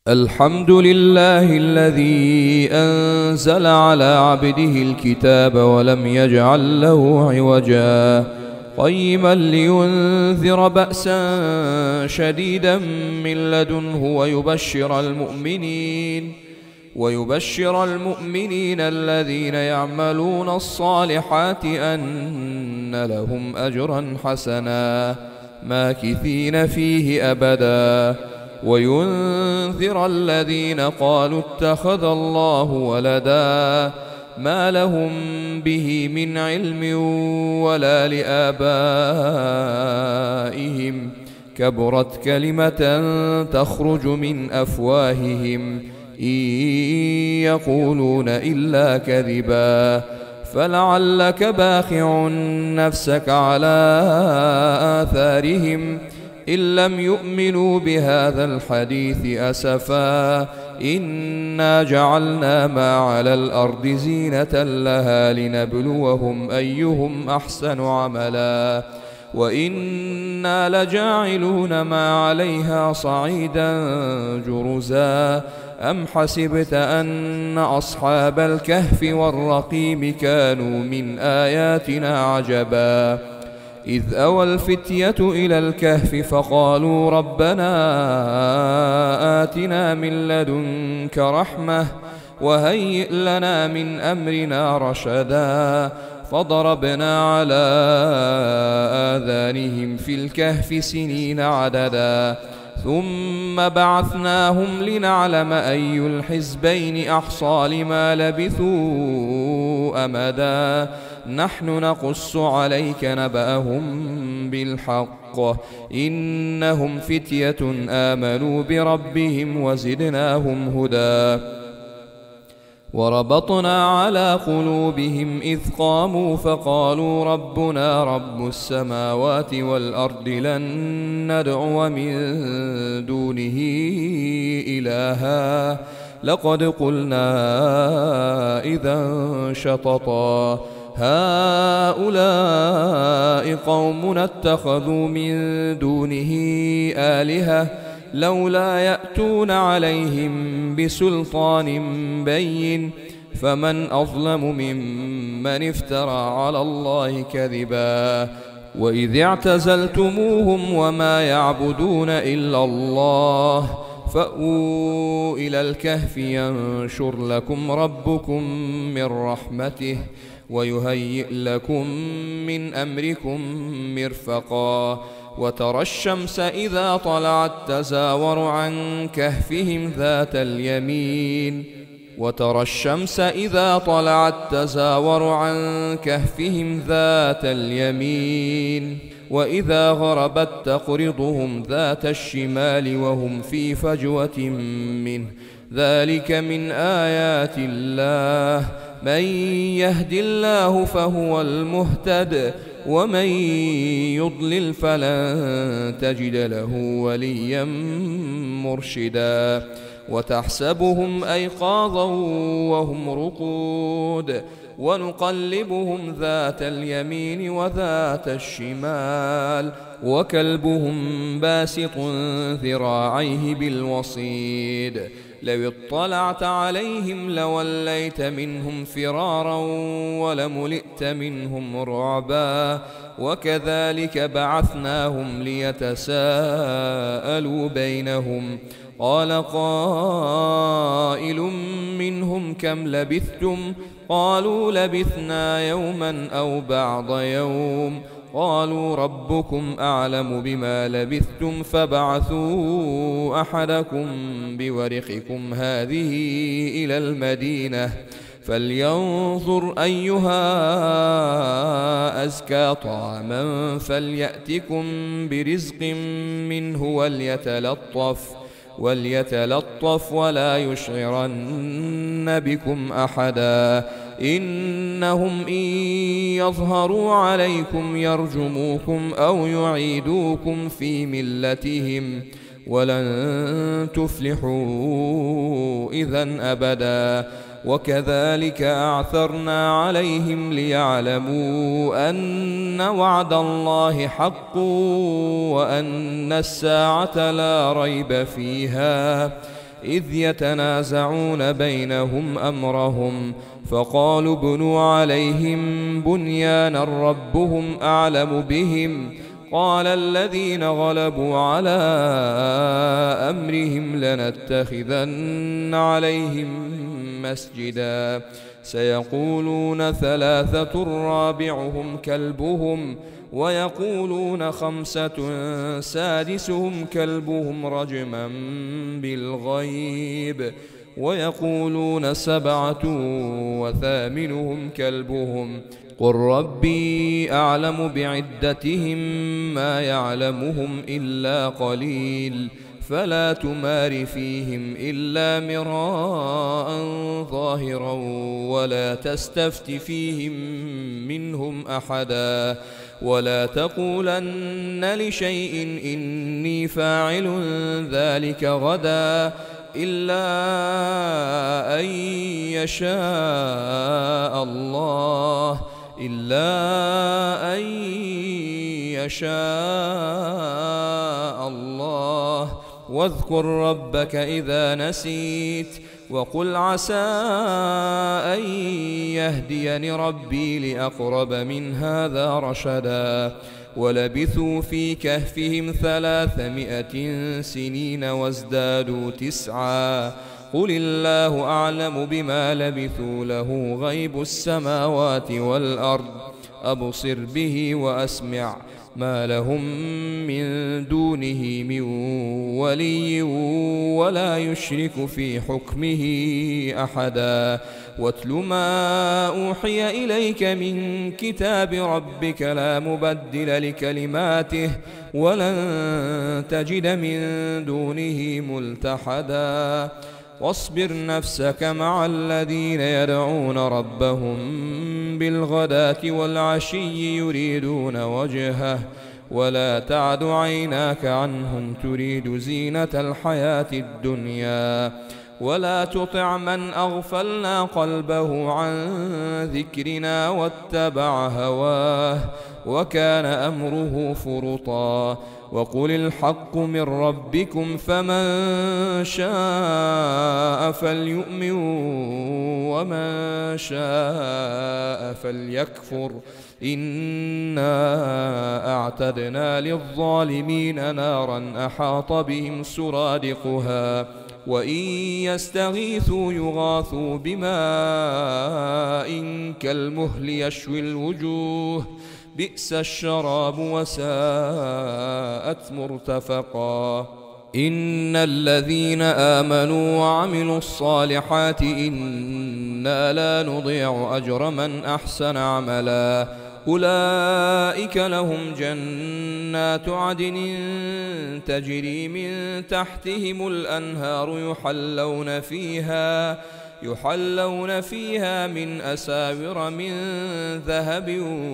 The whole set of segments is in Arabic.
الحمد لله الذي أنزل على عبده الكتاب ولم يجعل له عوجا قيما لينذر بأسا شديدا من لدنه ويبشر المؤمنين الذين يعملون الصالحات أن لهم أجرا حسنا ماكثين فيه أبدا وينذر الذين قالوا اتخذ الله ولدا ما لهم به من علم ولا لآبائهم كبرت كلمة تخرج من أفواههم إن يقولون إلا كذبا فلعلك باخع نفسك على آثارهم إن لم يؤمنوا بهذا الحديث أسفا إنا جعلنا ما على الأرض زينة لها لنبلوهم أيهم أحسن عملا وإنا لجاعلون ما عليها صعيدا جرزا أم حسبت أن أصحاب الكهف والرقيم كانوا من آياتنا عجبا إذ أوى الفتية إلى الكهف فقالوا ربنا آتنا من لدنك رحمة وهيئ لنا من أمرنا رشدا فضربنا على آذانهم في الكهف سنين عددا ثم بعثناهم لنعلم أي الحزبين أحصى لما لبثوا أمدا نحن نقص عليك نبأهم بالحق إنهم فتية آمنوا بربهم وزدناهم هدى وربطنا على قلوبهم إذ قاموا فقالوا ربنا رب السماوات والأرض لن ندعو من دونه إلها لقد قلنا إذا شططا هؤلاء قومنا اتخذوا من دونه آلهة لولا يأتون عليهم بسلطان بين فمن أظلم ممن افترى على الله كذبا وإذ اعتزلتموهم وما يعبدون إلا الله فأووا إلى الكهف ينشر لكم ربكم من رحمته ويهيئ لكم من أمركم مرفقا وترى الشمس إذا طلعت تزاور عن كهفهم ذات اليمين وإذا غربت تقرضهم ذات الشمال وهم في فجوة منه ذلك من آيات الله من يهد الله فهو المهتد ومن يضلل فلن تجد له وليا مرشدا وتحسبهم أيقاظا وهم رقود ونقلبهم ذات اليمين وذات الشمال وكلبهم باسط ذراعيه بالوصيد لو اطلعت عليهم لوليت منهم فرارا ولملئت منهم رعبا وكذلك بعثناهم ليتساءلوا بينهم قال قائل منهم كم لبثتم قالوا لبثنا يوما أو بعض يوم قالوا ربكم أعلم بما لبثتم فابعثوا أحدكم بورقكم هذه إلى المدينة فلينظر أيها أزكى طعاما فليأتكم برزق منه وليتلطف ولا يشعرن بكم أحدا إنهم إن يظهروا عليكم يرجموكم أو يعيدوكم في ملتهم ولن تفلحوا إذن أبدا وكذلك أعثرنا عليهم ليعلموا أن وعد الله حق وأن الساعة لا ريب فيها إذ يتنازعون بينهم أمرهم فقالوا ابنوا عليهم بنيانا ربهم أعلم بهم قال الذين غلبوا على أمرهم لنتخذن عليهم مسجدا سيقولون ثلاثة رابعهم كلبهم ويقولون خمسة سادسهم كلبهم رجما بالغيب ويقولون سبعة وثامنهم كلبهم قل ربي أعلم بعدتهم ما يعلمهم إلا قليل فلا تمار فيهم إلا مراء ظاهرا ولا تستفت فيهم منهم أحدا ولا تقولن لشيء إني فاعل ذلك غدا إلا أن يشاء الله واذكر ربك إذا نسيت وقل عسى أن يهديني ربي لأقرب من هذا رشدا ولبثوا في كهفهم 300 سنين وازدادوا 9 قل الله أعلم بما لبثوا له غيب السماوات والأرض أبصر به وأسمع ما لهم من دونه من ولي ولا يشرك في حكمه أحدا واتل ما أوحي إليك من كتاب ربك لا مبدل لكلماته ولن تجد من دونه ملتحدا واصبر نفسك مع الذين يدعون ربهم بالغداة والعشي يريدون وجهه ولا تعد عيناك عنهم تريد زينة الحياة الدنيا ولا تطع من أغفلنا قلبه عن ذكرنا واتبع هواه وكان أمره فرطا وقل الحق من ربكم فمن شاء فليؤمن ومن شاء فليكفر إنا أعتدنا للظالمين نارا أحاط بهم سرادقها وإن يستغيثوا يغاثوا بماء كالمهل يشوي الوجوه بئس الشراب وساءت مرتفقا إن الذين آمنوا وعملوا الصالحات إنا لا نضيع أجر من أحسن عملا أولئك لهم جنات عدن تجري من تحتهم الأنهار يحلون فيها من أساور من ذهب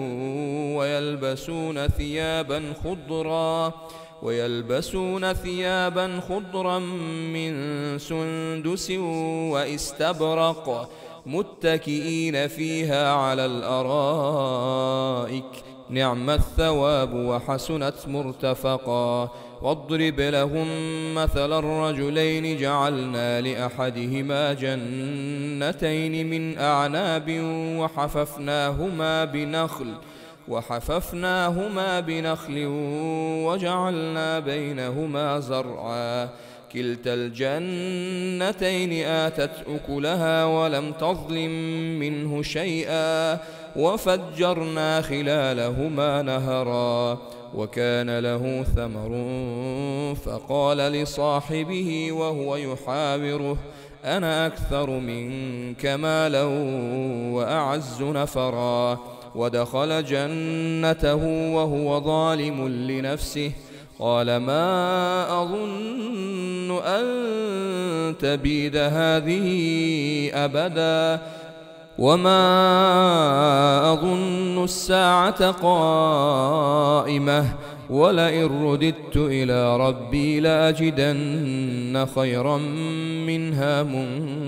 ويلبسون ثيابا خضرا من سندس واستبرق متكئين فيها على الأرائك نعم الثواب وحسنت مرتفقا واضرب لهم مثل الرجلين جعلنا لأحدهما جنتين من أعناب وحففناهما بنخل وجعلنا بينهما زرعا كلتا الجنتين آتت أكلها ولم تظلم منه شيئا وفجرنا خلالهما نهرا وكان له ثمر فقال لصاحبه وهو يحاوره أنا أكثر منك مالا وأعز نفرا ودخل جنته وهو ظالم لنفسه قال ما أظن أن تبيد هذه أبدا وما أظن الساعة قائمة ولئن رددت إلى ربي لأجدن خيرا منها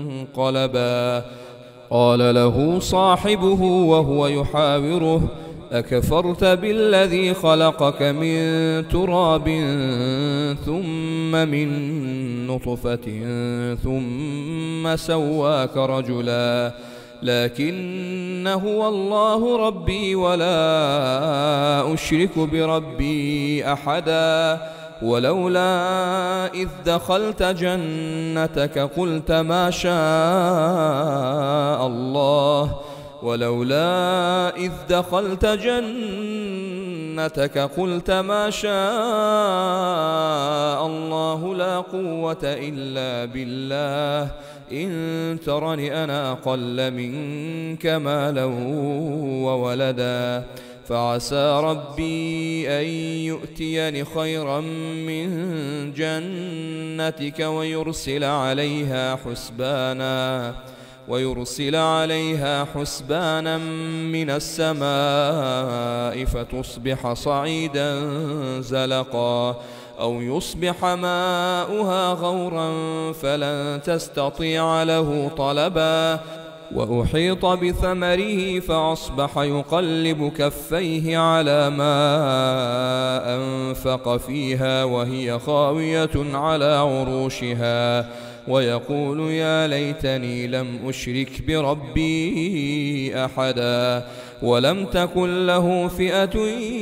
منقلبا قال له صاحبه وهو يحاوره أكفرت بالذي خلقك من تراب ثم من نطفة ثم سواك رجلا لكن هو الله ربي ولا أشرك بربي أحدا ولولا إذ دخلت جنتك قلت ما شاء الله لا قوة إلا بالله إن ترني أنا أقل منك مالا وولدا فعسى ربي أن يؤتيني خيرا من جنتك ويرسل عليها حسبانا من السماء فتصبح صعيدا زلقا أو يصبح ماؤها غورا فلن تستطيع له طلبا وأحيط بثمره فأصبح يقلب كفيه على ما أنفق فيها وهي خاوية على عروشها ويقول يا ليتني لم أشرك بربي أحدا ولم تكن له فئة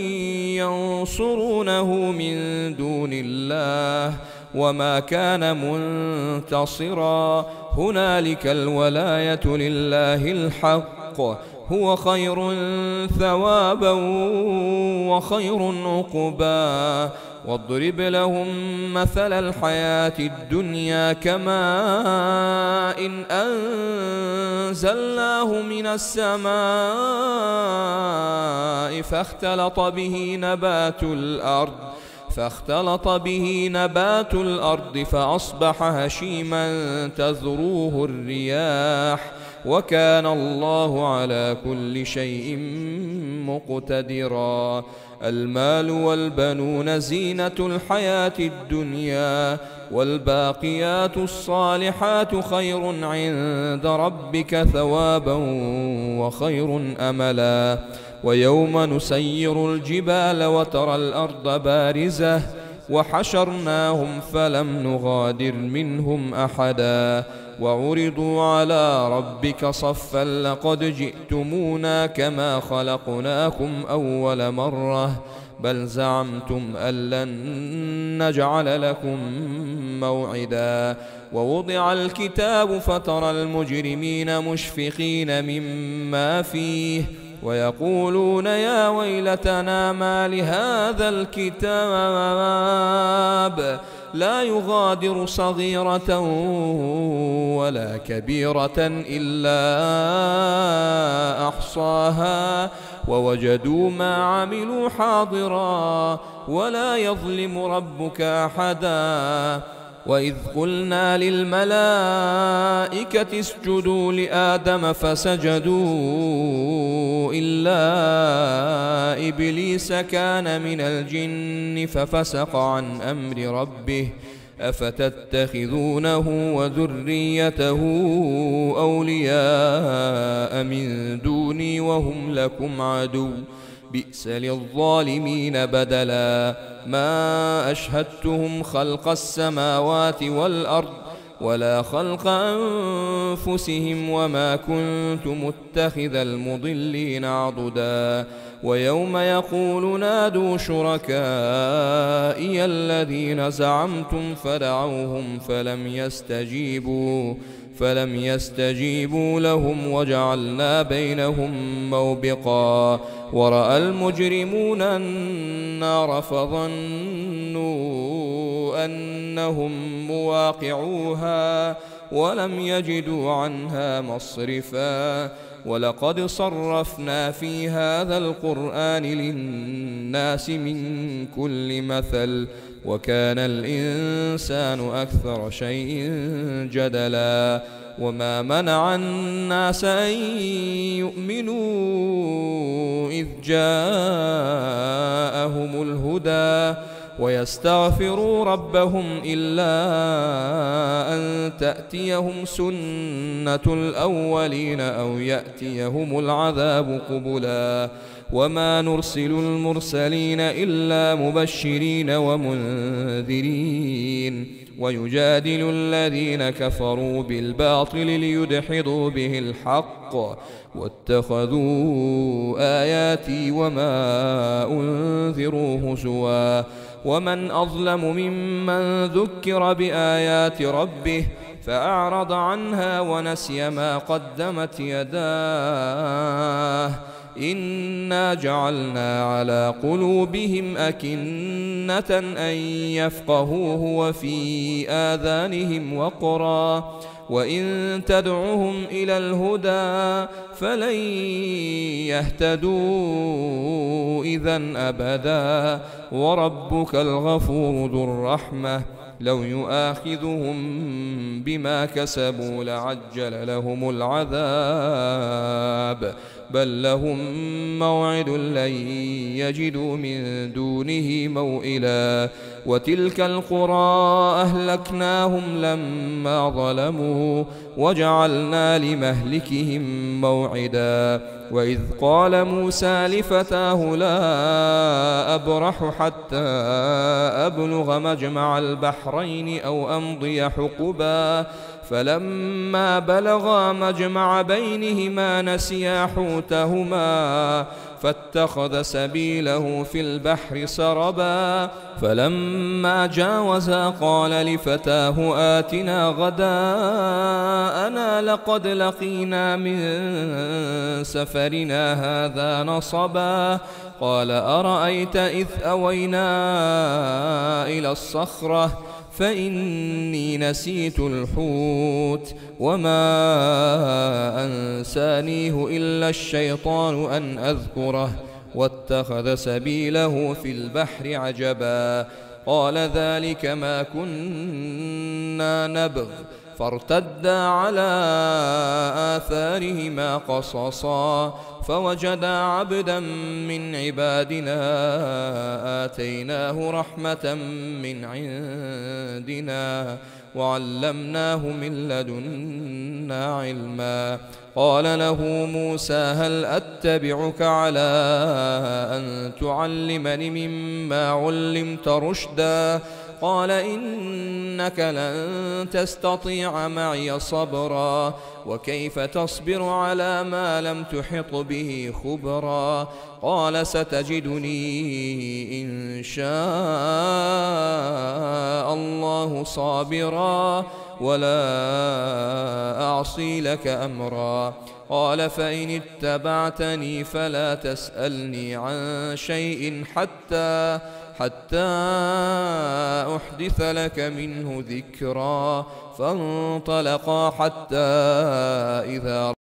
ينصرونه من دون الله وما كان منتصرا هنالك الولاية لله الحق هو خير ثوابا وخير عقبا واضرب لهم مثل الحياة الدنيا كماء إن أنزلناه من السماء فاختلط به نبات الأرض فأصبح هشيما تذروه الرياح وكان الله على كل شيء مقتدرا المال والبنون زينة الحياة الدنيا والباقيات الصالحات خير عند ربك ثوابا وخير أملا ويوم نسير الجبال وترى الأرض بارزة وحشرناهم فلم نغادر منهم أحدا وعرضوا على ربك صفا لقد جئتمونا كما خلقناكم أول مرة بل زعمتم أن لن نجعل لكم موعدا ووضع الكتاب فترى المجرمين مشفقين مما فيه ويقولون يا ويلتنا ما لهذا الكتاب لا يغادر صغيرة ولا كبيرة إلا أحصاها ووجدوا ما عملوا حاضرا ولا يظلم ربك أحدا وإذ قلنا للملائكة اسجدوا لآدم فسجدوا إلا إبليس كان من الجن ففسق عن أمر ربه أفتتخذونه وذريته أولياء من دوني وهم لكم عدو بئس للظالمين بدلا ما أشهدتهم خلق السماوات والأرض ولا خلق أنفسهم وما كنت متخذ المضلين عضدا ويوم يقول نادوا شركائي الذين زعمتم فدعوهم فلم يستجيبوا لهم وجعلنا بينهم موبقا ورأى المجرمون النار فظنوا أنهم مواقعوها ولم يجدوا عنها مصرفا ولقد صرفنا في هذا القرآن للناس من كل مثل وكان الإنسان أكثر شيء جدلا وما منع الناس أن يؤمنوا إذ جاءهم الهدى ويستغفروا ربهم إلا أن تأتيهم سنة الأولين أو يأتيهم العذاب قبلا وما نرسل المرسلين إلا مبشرين ومنذرين ويجادل الذين كفروا بالباطل ليدحضوا به الحق واتخذوا آياتي وما أنذروا هزوا ومن أظلم ممن ذكر بآيات ربه فأعرض عنها ونسي ما قدمت يداه إنا جعلنا على قلوبهم أكنة أن يفقهوه وفي آذانهم وقرا وإن تدعهم إلى الهدى فلن يهتدوا إذن أبدا وربك الغفور ذو الرحمة لو يؤاخذهم بما كسبوا لعجل لهم العذاب بل لهم موعد لن يجدوا من دونه موئلا وتلك القرى أهلكناهم لما ظلموا وجعلنا لمهلكهم موعدا وإذ قال موسى لفتاه لا أبرح حتى أبلغ مجمع البحرين أو أمضي حقبا فلما بلغا مجمع بينهما نسيا حوتهما فاتخذ سبيله في البحر سربا فلما جاوزا قال لفتاه آتنا غداءنا لقد لقينا من سفرنا هذا نصبا قال أرأيت إذ أوينا إلى الصخرة فإني نسيت الحوت وما أنسانيه إلا الشيطان أن أذكره واتخذ سبيله في البحر عجبا قال ذلك ما كنا نبغ فارتدا على آثارهما قصصا فوجدا عبدا من عبادنا آتيناه رحمة من عندنا وعلمناه من لدنا علما قال له موسى هل أتبعك على أن تعلمني مما علمت رشدا قال إنك لن تستطيع معي صبرا وكيف تصبر على ما لم تحط به خبرا قال ستجدني إن شاء الله صابرا ولا أعصي لك أمرا قال فإن اتبعتني فلا تسألني عن شيء حتى أحدث لك منه ذكرا فانطلقا حتى إذا